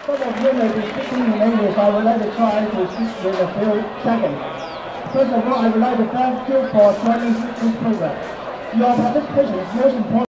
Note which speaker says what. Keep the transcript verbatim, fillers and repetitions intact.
Speaker 1: Some of you may be speaking in English. I would like to try to speak in a few seconds. First of all, I would like to thank you for joining this program. Your participation is most important.